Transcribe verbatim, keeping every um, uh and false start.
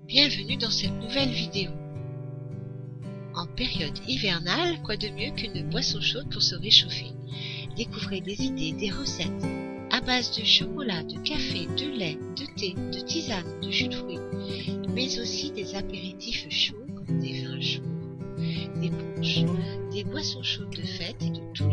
Bienvenue dans cette nouvelle vidéo. En période hivernale, quoi de mieux qu'une boisson chaude pour se réchauffer? Découvrez des idées, des recettes à base de chocolat, de café, de lait, de thé, de tisane, de jus de fruits, mais aussi des apéritifs chauds comme des vins chauds, des punchs, des boissons chaudes de fête et de tout